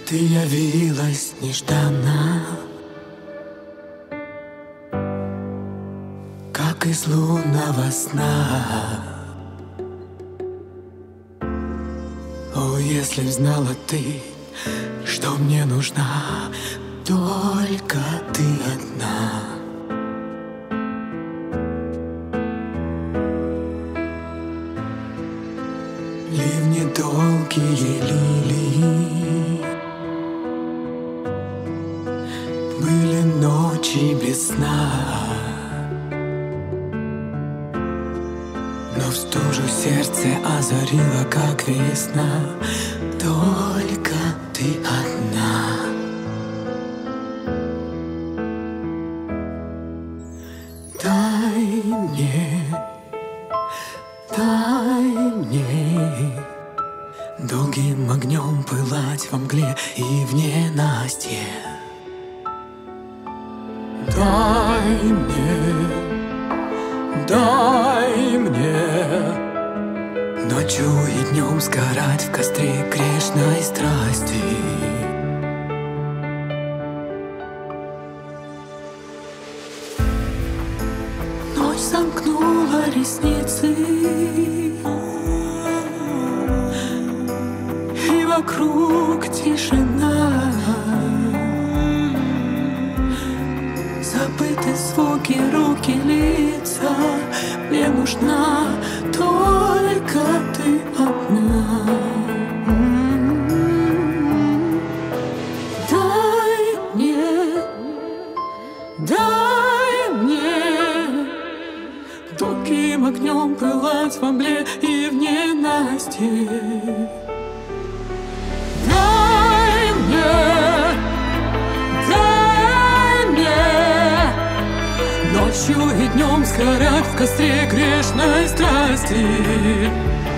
Ты явилась нежданно, как из лунного сна. О, если б знала ты, что мне нужна только ты одна. Ливни долгие лилии, были ночи без сна, но в стужу сердце озарила, как весна. Только ты одна. Дай мне долгим огнем пылать во мгле и в ненастье. Дай мне ночью и днем сгорать в костре грешной страсти. Ночь сомкнула ресницы, и вокруг тишина. Забыты звуки, руки, лица. Мне нужна только ты одна. Дай мне долгим огнем пылать во мгле и в ненастье. Дай мне ночью и днем сгорать в костре грешной страсти.